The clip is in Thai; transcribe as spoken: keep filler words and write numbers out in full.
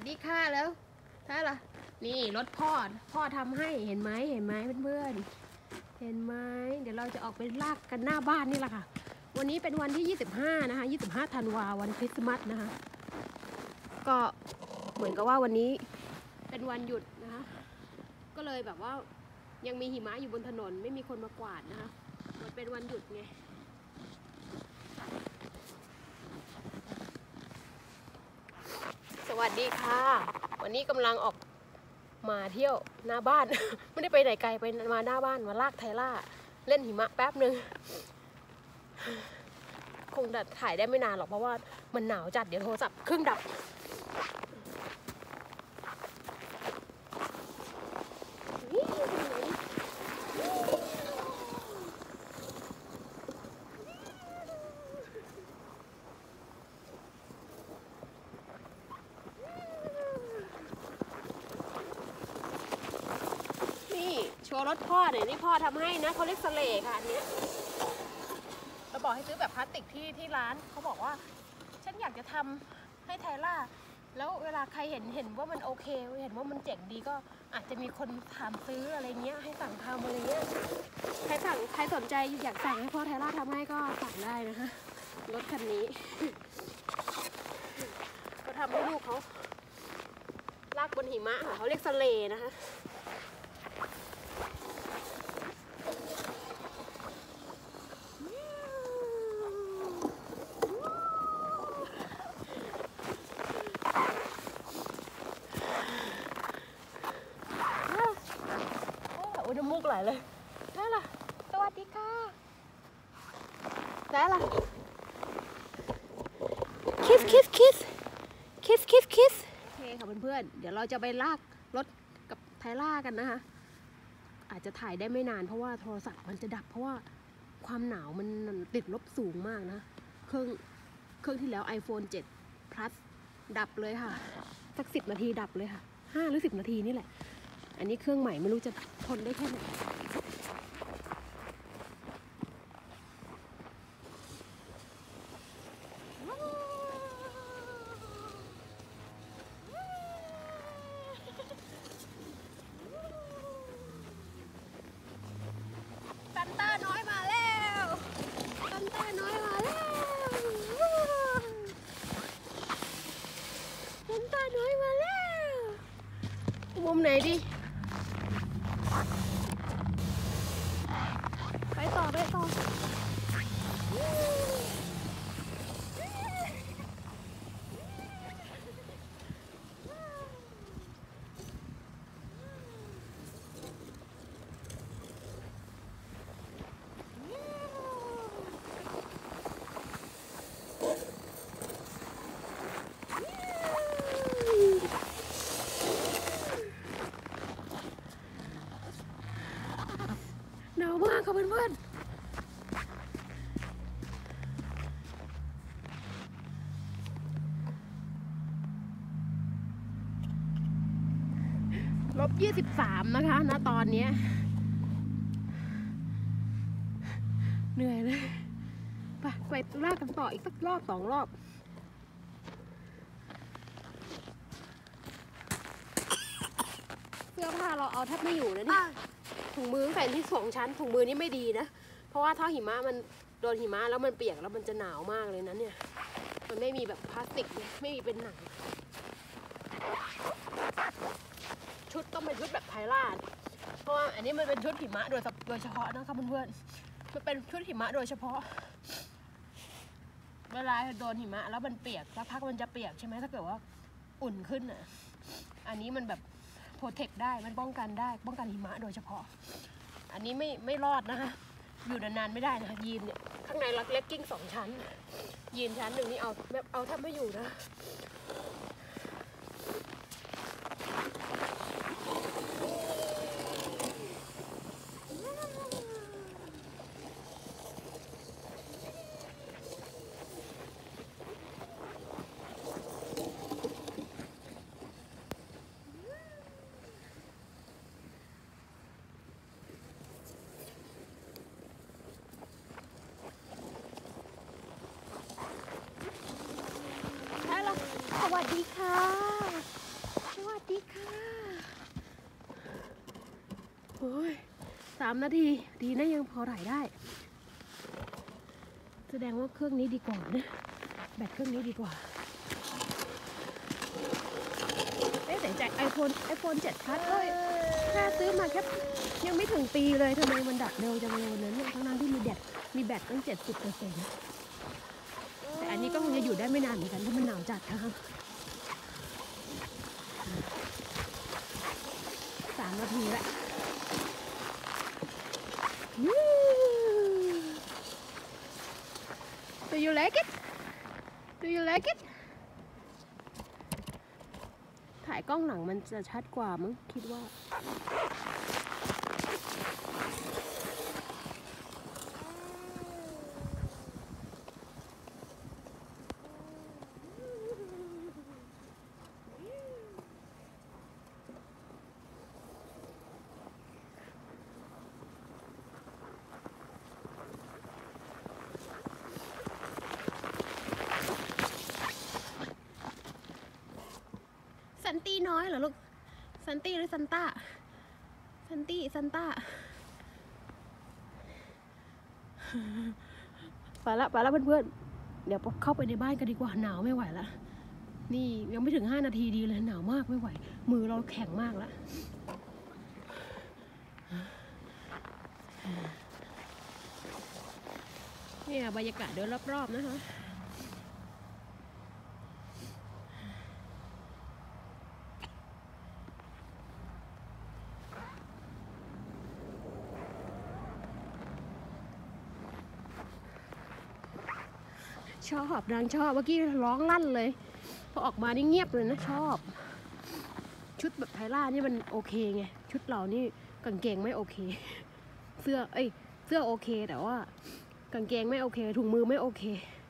ดีค่ะแล้วถ้าล่ะนี่รถพ่อพ่อทำให้เห็นไหมเห็นไหมเพื่อนๆเห็นไหมเดี๋ยวเราจะออกไปลากกันหน้าบ้านนี่แหละค่ะวันนี้เป็นวันที่ยี่สิบห้านะคะยี่สิบห้าธันวาวันคริสต์มาสนะคะก็เหมือนกับว่าวันนี้เป็นวันหยุดนะคะก็เลยแบบว่ายังมีหิมะอยู่บนถนนไม่มีคนมากวาดนะคะมันเป็นวันหยุดไงสวัสดีค่ะวันนี้กำลังออกมาเที่ยวหน้าบ้าน ไม่ได้ไปไหนไกลไปมาหน้าบ้านมาลากไทล่าเล่นหิมะแป๊บหนึ่งคงถ่ายได้ไม่นานหรอกเพราะว่ามันหนาวจัดเดี๋ยวโทรศัพท์เครื่องดับโชว์รถพ่อหน่อยนี่พ่อทำให้นะเขาเรียกสเลค่ะอันนี้เราบอกให้ซื้อแบบพลาสติกที่ที่ร้านเขาบอกว่าฉันอยากจะทำให้ไทล่าแล้วเวลาใครเห็นเห็นว่ามันโอเคเห็นว่ามันเจ๋งดีก็อาจจะมีคนถามซื้ออะไรเงี้ยให้สั่งทำอะไรเงี้ยใครสั่งใครสนใจอยากสั่งให้พ่อไทล่าทำให้ก็สั่งได้นะคะรถคันนี้ก็ทำให้ลูกเขาลากบนหิมะค่ะเขาเรียกสเลนะคะน้ำมูกไหลเลยได้ล่ะสวัสดีค่ะได้ล่ะคิสคิสคิสคิสคิสคิสโอเคค่ะเพื่อนๆเดี๋ยวเราจะไปลากรถกับไทล่ากันนะคะอาจจะถ่ายได้ไม่นานเพราะว่าโทรศัพท์มันจะดับเพราะว่าความหนาวมันติดลบสูงมากนะเครื่องเครื่องที่แล้ว ไอโฟนเซเว่น Plus ดับเลยค่ะสักสิบนาทีดับเลยค่ะห้าหรือสิบนาทีนี่แหละอันนี้เครื่องใหม่ไม่รู้จะทนได้แค่ไหนซันต้าน้อยมาแล้วซันต้าน้อยมาแล้วซันต้าน้อยมาแล้วมุมไหนดีไปต่อไปต่อหนาวมากค่ะเพื่อนๆลบยี่สิบสามนะคะณตอนนี้เหนื่อยเลยไปไปลากกันต่ออีกสักรอบสองรอบเสื้อผ้าเราเอาแทบไม่อยู่นะเนี่ยถุงมือใส่ที่สองชั้นถุงมือนี่ไม่ดีนะเพราะว่าถ้าหิมะมันโดนหิมะแล้วมันเปียกแล้วมันจะหนาวมากเลยนะเนี่ยมันไม่มีแบบพลาสติกไม่มีเป็นหนังชุดต้องเป็นชุดแบบไทล่าเพราะว่าอันนี้มันเป็นชุดหิมะโดยโดยเฉพาะนะคะเพื่อนๆมันเป็นชุดหิมะโดยเฉพาะเวลาโดนหิมะแล้วมันเปียกแล้วพักมันจะเปียกใช่ไหมถ้าเกิดว่าอุ่นขึ้นอ่ะอันนี้มันแบบโปรเทคได้มันป้องกันได้ป้องกันหิมะโดยเฉพาะอันนี้ไม่ไม่รอดนะคะอยู่นานๆไม่ได้นะคะยีนเนี่ยข้างในล็กกิ้งสองชั้นยีนชั้นหนึ่งนี่เอาแบบเอาแทบไม่อยู่นะสวัสดีค่ะโอ้ยสามนาทีดีนะยังพอถ่ายได้แสดงว่าเครื่องนี้ดีกว่านะแบตเครื่องนี้ดีกว่าเอ๊ะแต่ใจไอโฟนไอโฟนเจ็ดพัดเลยแค่ซื้อมาแค่ยังไม่ถึงปีเลยทำไมมันดับเร็วจังเลยวันนั้นทั้งนั้นที่มีแบตมีแบตตั้งเจ็ดสิบเปอร์เซ็นต์แต่อันนี้ก็คงจะอยู่ได้ไม่นานเหมือนกันถ้ามันหนาวจัดนะคะสามนาทีละDo you like it? Do you like it? ถ่ายกล้องหลังมันจะชัดกว่ามั้งคิดว่าซันตี้น้อยเหรอลูกซันตี้หรือซันต้าซันตี้ซันต้าไปละไปละเพื่อนๆเดี๋ยวเข้าไปในบ้านกันดีกว่าหนาวไม่ไหวละนี่ยังไม่ถึงห้านาทีดีเลยหนาวมากไม่ไหวมือเราแข็งมากแล้วเนี่ยบรรยากาศเดินรอบๆนะคะชอบนางชอบเมื่อกี้ร้องลั่นเลยพอออกมานี่เงียบเลยนะชอบชุดแบบไทล่านี่มันโอเคไงชุดเรานี่กางเกงไม่โอเคเสื้อเอ้ยเสื้อโอเคแต่ว่ากางเกงไม่โอเคถุงมือไม่โอเค